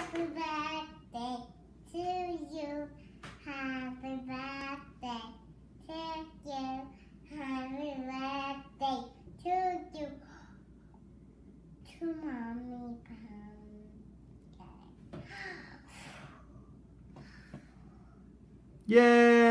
Happy birthday to you. Happy birthday to you. Happy birthday to you. To Mommy Pam. Yay!